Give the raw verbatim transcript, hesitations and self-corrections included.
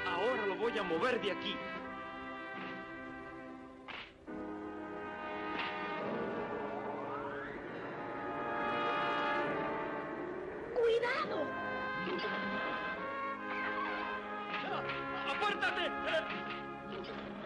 Ahora lo voy a mover de aquí. ¡Cuidado! ¡Apártate!